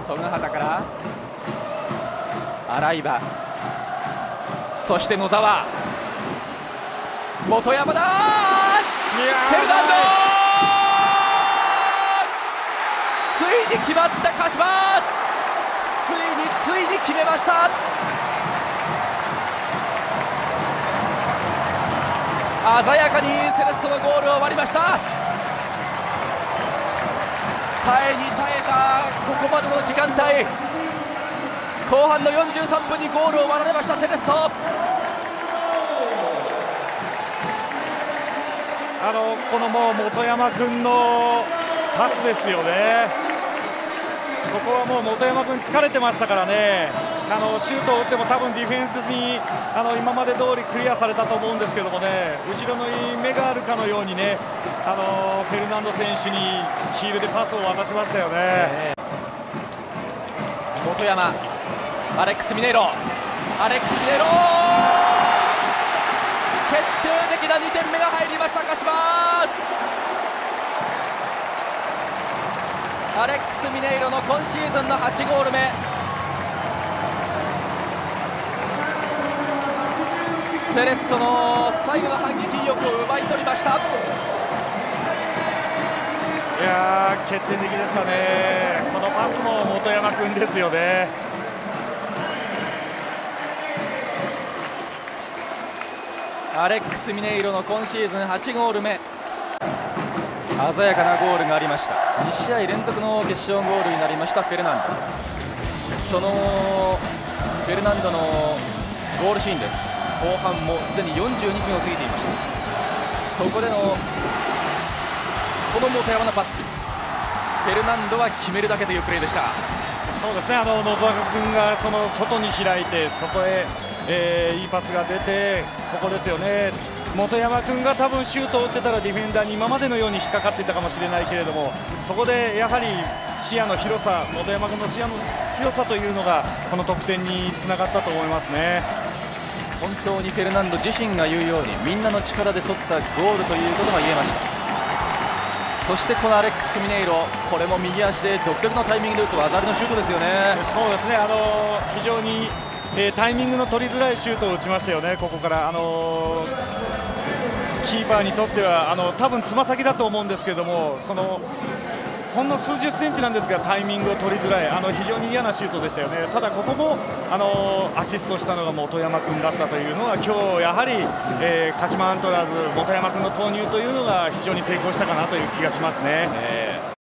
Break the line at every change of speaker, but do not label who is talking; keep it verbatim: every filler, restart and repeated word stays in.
曽ヶ畑から洗場、そして野沢、本山だー、フェルナンドついに決まった鹿島、ついについに決めました。鮮やかにセレッソのゴールを割りました。耐えに耐えたここまでの時間帯、後半のよんじゅうさんぷんにゴールを割られましたセレッソ。
あのこのもう本山君のパスですよね。ここはもう本山君疲れてましたからね、あのシュートを打っても多分ディフェンスにあの今まで通りクリアされたと思うんですけどもね、後ろの目があるかのようにね、あのフェルナンド選手にヒールでパスを渡しましたよね。
本山、アレックス・ミネイロ、アレックス・ミネイロ、決定的なにてんめが入りました鹿島。アレックス・ミネイロの今シーズンのはちゴール目。セレッソの最後の反撃意欲を奪い取りました。
いやー決定的でしたね。このパスも本山君ですよね。
アレックス・ミネイロの今シーズンはちゴール目、鮮やかなゴールがありました。に試合連続の決勝ゴールになりましたフェルナンド。そのフェルナンドのゴールシーンです。後半もすでによんじゅうにふんを過ぎていました。そこでのこの本山のパス、フェルナンドは決めるだけというプレーでした。
そうですね、あの野沢君がその外に開いて、そこへ、えー、いいパスが出て、ここですよね。本山君が多分シュートを打ってたらディフェンダーに今までのように引っかかっていたかもしれないけれども、そこでやはり視野の広さ、本山君の視野の広さというのがこの得点につながったと思いますね。
本当にフェルナンド自身が言うように、みんなの力で取ったゴールということが言えました。そしてこのアレックス・ミネイロ、これも右足で独特のタイミングで打つ技ありのシュートですよね。
そうですね、あの非常に、えー、タイミングの取りづらいシュートを打ちましたよね。ここから、あのー、キーパーにとってはあの多分つま先だと思うんですけれども、そのほんの数十センチなんですがタイミングを取りづらい、あの非常に嫌なシュートでしたよね。ただここもあのアシストしたのが本山君だったというのは、今日やはり、えー、鹿島アントラーズ本山君の投入というのが非常に成功したかなという気がしますね。
えー